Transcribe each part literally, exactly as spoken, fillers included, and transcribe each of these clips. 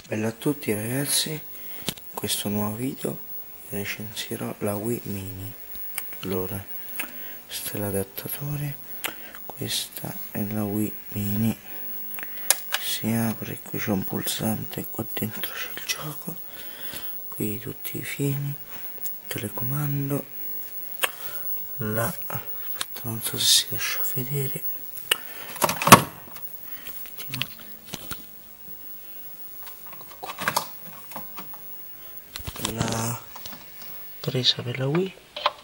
Bella a tutti ragazzi, in questo nuovo video recensirò la Wii Mini. Allora, questo è l'adattatore, questa è la Wii Mini, si apre, qui c'è un pulsante, qua dentro c'è il gioco, qui tutti i fini, telecomando, la, aspetta, non so se si riesce a vedere, la presa per la Wii,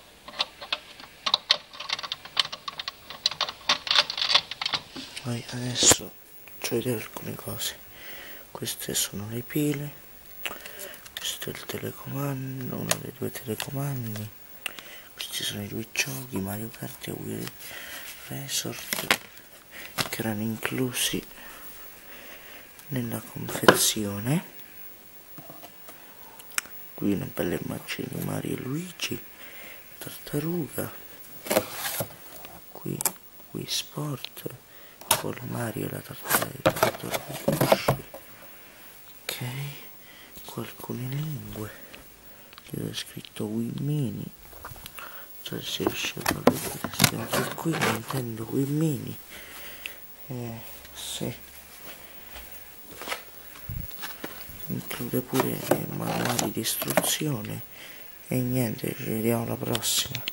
poi adesso faccio vedere alcune cose. Queste sono le pile, questo è il telecomando, uno dei due telecomandi, questi sono i due giochi Mario Kart e Wii Resort che erano inclusi nella confezione. Qui una bella immagine di Mario e Luigi, tartaruga, qui Wii Sport con Mario e la tartaruga, ok, qua alcune lingue, qui ho scritto Wii Mini, non so se si riesce a vedere, anche qui Nintendo Wii Mini, eh, sì. Include pure manuali di istruzione e niente, ci vediamo alla prossima.